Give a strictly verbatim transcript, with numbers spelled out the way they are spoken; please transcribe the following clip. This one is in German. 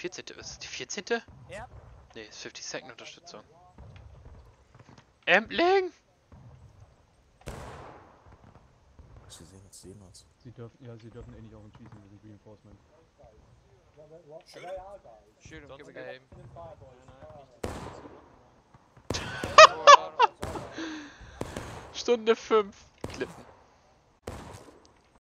vierzehnte Ist es die vierzehnte? Ja. Ne, ist fünfzig Second Unterstützung. Ampling! Sie sehen uns, sehen uns. Sie dürfen, ja, sie dürfen eh nicht auf uns schießen, wir sind Reinforcement. Shoot him, Don't give me aim. Stunde fünf. Klippen.